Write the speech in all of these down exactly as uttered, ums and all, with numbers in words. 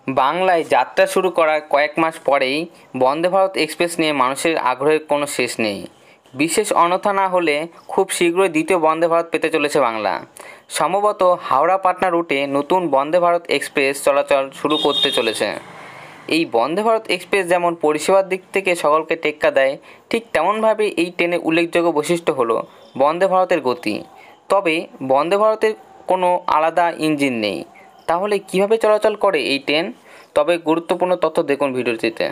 বাংলায় যাত্রা শুরু করার কয়েক মাস পরেই বন্দে ভারত এক্সপ্রেস নিয়ে মানুষের আগ্রহের কোনো শেষ নেই। বিশেষ অন্যথা না হলে খুব শীঘ্রই দ্বিতীয় বন্দে ভারত পেতে চলেছে বাংলা। সম্ভবত হাওড়া পাটনা রুটে নতুন বন্দে ভারত এক্সপ্রেস চলাচল শুরু করতে চলেছে। এই বন্দে ভারত এক্সপ্রেস যেমন পরিষেবার দিক থেকে সকলকে টেক্কা দেয়, ঠিক তেমনভাবে এই ট্রেনের উল্লেখযোগ্য বৈশিষ্ট্য হলো বন্দে ভারতের গতি। তবে বন্দে ভারতের কোনো আলাদা ইঞ্জিন নেই। তাহলে কিভাবে চলাচল করে এই ট্রেন? তবে গুরুত্বপূর্ণ তথ্য দেখুন ভিডিওটিতে।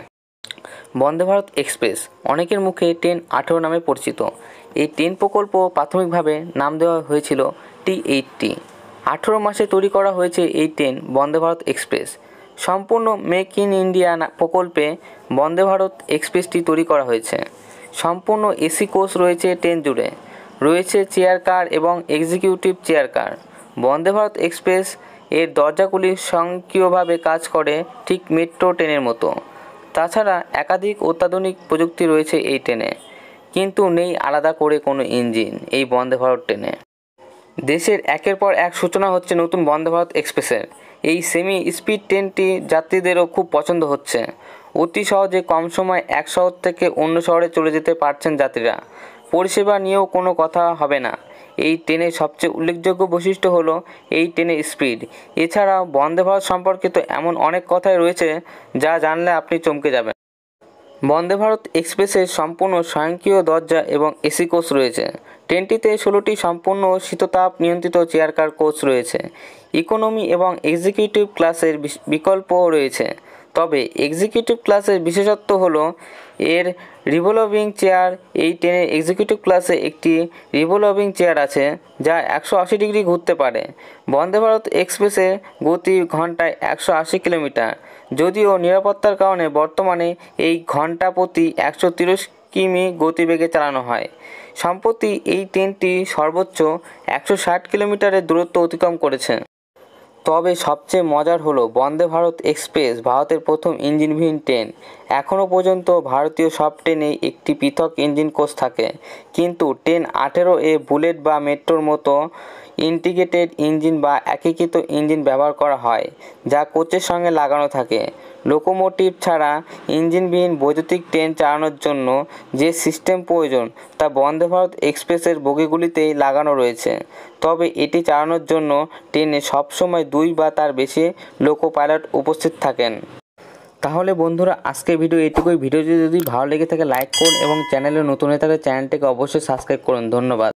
বন্দে ভারত এক্সপ্রেস অনেকের মুখে ট্রেন আঠেরো নামে পরিচিত। এই ট্রেন প্রকল্প প্রাথমিকভাবে নাম দেওয়া হয়েছিল টি এইটটি। আঠেরো মাসে তৈরি করা হয়েছে এই ট্রেন বন্দে ভারত এক্সপ্রেস। সম্পূর্ণ মেক ইন ইন্ডিয়া প্রকল্পে বন্দে ভারত এক্সপ্রেসটি তৈরি করা হয়েছে। সম্পূর্ণ এসি কোচ রয়েছে ট্রেন জুড়ে, রয়েছে চেয়ার কার এবং executive chair car. Vande Bharat express এর দরজাগুলি স্বয়ংক্রিয়ভাবে কাজ করে, ঠিক মেট্রো ট্রেনের মতো। তাছাড়া একাধিক অত্যাধুনিক প্রযুক্তি রয়েছে এই ট্রেনে, কিন্তু নেই আলাদা করে কোনো ইঞ্জিন এই বন্দে ভারত ট্রেনে। দেশের একের পর এক সূচনা হচ্ছে নতুন বন্দে ভারত এক্সপ্রেসের। এই সেমি স্পিড ট্রেনটি যাত্রীদেরও খুব পছন্দ হচ্ছে। অতি সহজে কম সময় এক শহর থেকে অন্য শহরে চলে যেতে পারছেন যাত্রীরা। পরিষেবা নিয়েও কোনো কথা হবে না। এই ট্রেনের সবচেয়ে উল্লেখযোগ্য বৈশিষ্ট্য হলো এই ট্রেনের স্পিড। এছাড়াও বন্দে ভারত সম্পর্কিত এমন অনেক কথাই রয়েছে যা জানলে আপনি চমকে যাবেন। বন্দে ভারত এক্সপ্রেসের সম্পূর্ণ স্বয়ংক্রিয় দরজা এবং এসি কোচ রয়েছে। ট্রেনটিতে ষোলোটি সম্পূর্ণ শীততাপ নিয়ন্ত্রিত চেয়ার কার কোচ রয়েছে। ইকোনমি এবং এক্সিকিউটিভ ক্লাসের বিকল্পও রয়েছে। তবে এক্সিকিউটিভ ক্লাসের বিশেষত্ব হলো এর রিভলভিং চেয়ার। এই ট্রেনের এক্সিকিউটিভ ক্লাসে একটি রিভলভিং চেয়ার আছে যা একশো আশি ডিগ্রি ঘুরতে পারে। বন্দে ভারত এক্সপ্রেসের গতি ঘন্টায় একশো আশি কিলোমিটার, যদিও নিরাপত্তার কারণে বর্তমানে এই ঘন্টা প্রতি একশো তিরিশ কিমি গতিবেগে চালানো হয়। সম্প্রতি এই ট্রেনটি সর্বোচ্চ একশো ষাট কিলোমিটারের দূরত্ব অতিক্রম করেছে। তবে সবচেয়ে মজার হলো বন্দে ভারত এক্সপ্রেস ভারতের প্রথম ইঞ্জিনবিহীন ট্রেন। এখনও পর্যন্ত ভারতীয় সব ট্রেনেই একটি পৃথক ইঞ্জিন কোচ থাকে, কিন্তু ট্রেন আঠেরো এ বুলেট বা মেট্রোর মতো ইন্টিগ্রেটেড ইঞ্জিন বা একীকৃত ইঞ্জিন ব্যবহার করা হয়, যা কোচের সঙ্গে লাগানো থাকে। লোকোমোটিভ ছাড়া ইঞ্জিনবিহীন বৈদ্যুতিক ট্রেন চালানোর জন্য যে সিস্টেম প্রয়োজন তা বন্দে ভারত এক্সপ্রেসের বগিগুলিতেই লাগানো রয়েছে। তবে এটি চালানোর জন্য ট্রেনে সবসময় দুই বা তার বেশি লোকো পাইলট উপস্থিত থাকেন। তাহলে বন্ধুরা, আজকের ভিডিও এটুকুই। ভিডিওটি যদি ভালো লেগে থাকে লাইক করুন এবং চ্যানেলে নতুন হয়ে থাকলে চ্যানেলটিকে অবশ্যই সাবস্ক্রাইব করুন। ধন্যবাদ।